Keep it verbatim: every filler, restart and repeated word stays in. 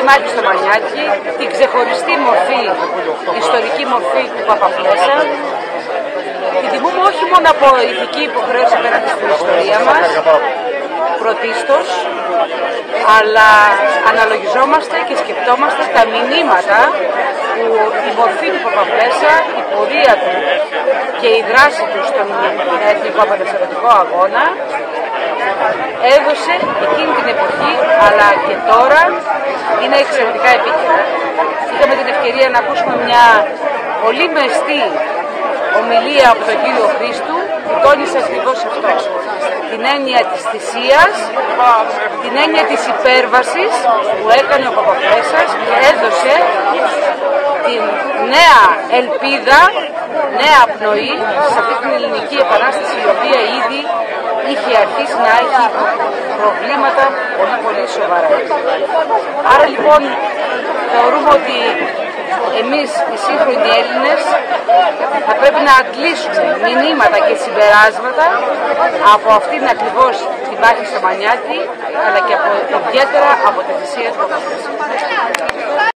μάχη στο Μανιάκι, την ξεχωριστή μορφή, ιστορική μορφή του Παπαφλέσσα. Την τιμούμε όχι μόνο από ηθική υποχρέωση απέναντι στην ιστορία μας, πρωτίστως, αλλά αναλογιζόμαστε και σκεπτόμαστε τα μηνύματα που η μορφή του Παπαφλέσσα, η πορεία του και η δράση του στον εθνικό απελευθερωτικό αγώνα έδωσε εκείνη την εποχή, αλλά και τώρα είναι εξαιρετικά επίκαιρα. Είχαμε την ευκαιρία να ακούσουμε μια πολύ μεστή ομιλία από τον κύριο Χρήστου που τόνισε ακριβώς αυτό. Την έννοια της θυσίας, την έννοια της υπέρβασης που έκανε ο Παπαφλέссας και έδωσε την νέα ελπίδα, νέα πνοή σε αυτή την ελληνική επανάσταση η οποία ήδη είχε αρχίσει να έχει προβλήματα πολύ πολύ σοβαρά. Άρα λοιπόν θεωρούμε ότι εμείς οι σύγχρονοι Έλληνες θα πρέπει να αντλήσουμε μηνύματα και συμπεράσματα από αυτήν ακριβώς τη μάχη στο Μανιάκι, αλλά και από, ιδιαίτερα από τη θυσία του Παπαφλέσσα.